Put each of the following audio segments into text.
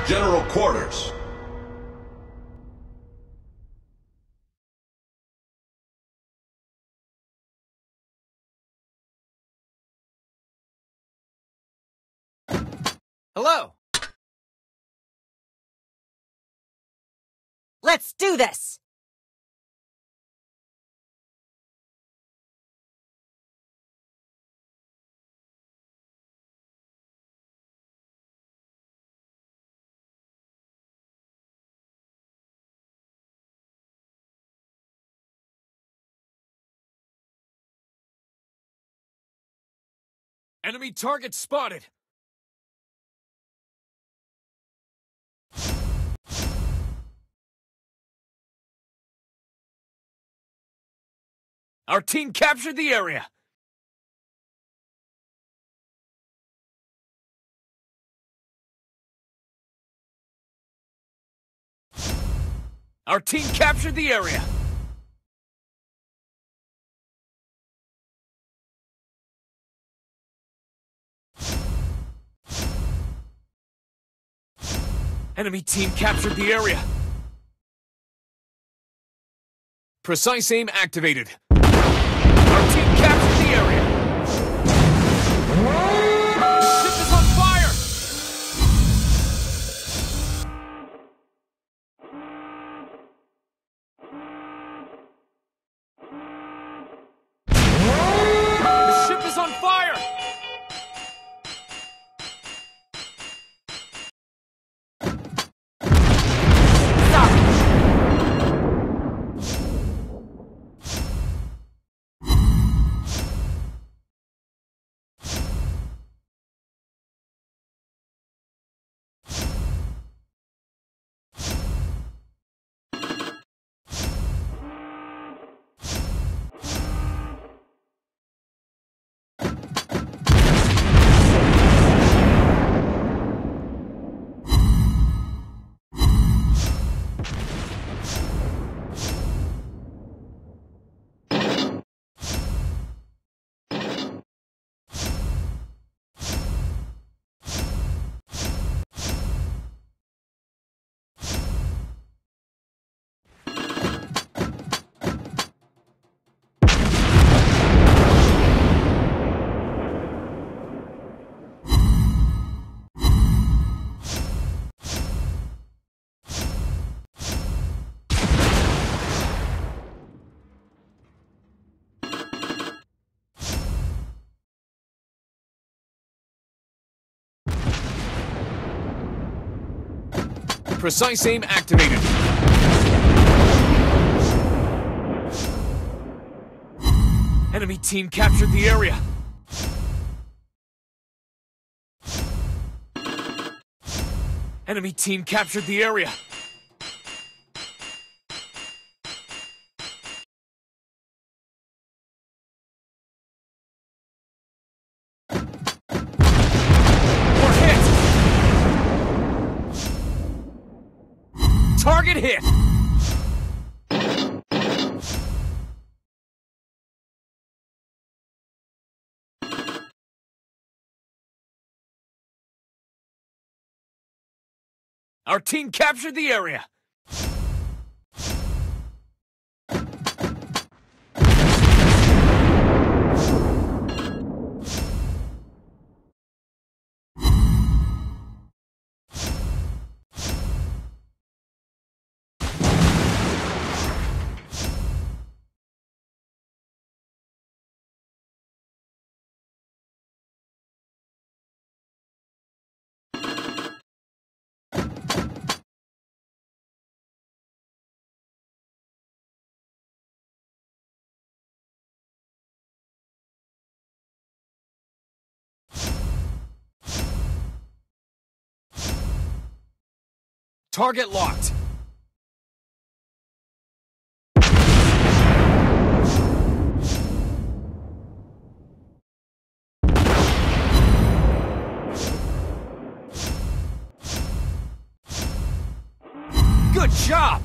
General Quarters. Hello! Let's do this! Enemy target spotted! Our team captured the area! Our team captured the area! Enemy team captured the area! Precise aim activated. Our team captured the area! The ship is on fire! The ship is on fire! Precise aim activated. Enemy team captured the area. Enemy team captured the area. Target hit! Our team captured the area! Target locked. Good job!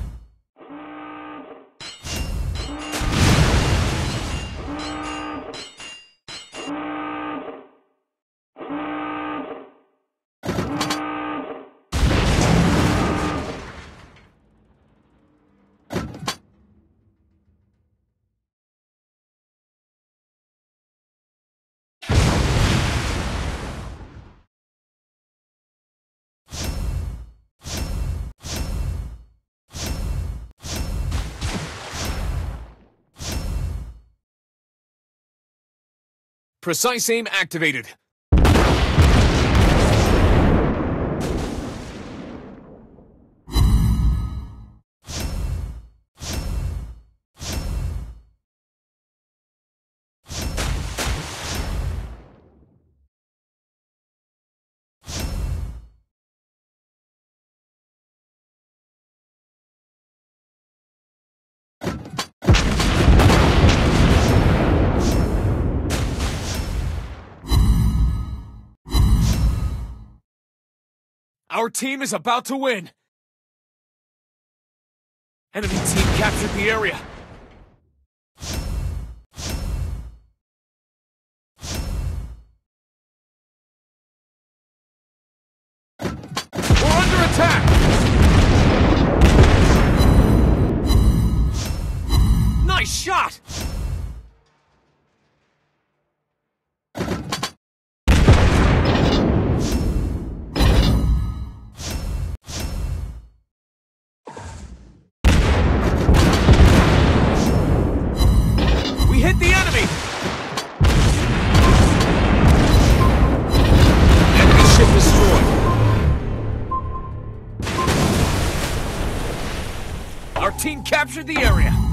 Precise aim activated. Our team is about to win. Enemy team captured the area. We're under attack! Nice shot! Hit the enemy! Enemy ship destroyed. Our team captured the area.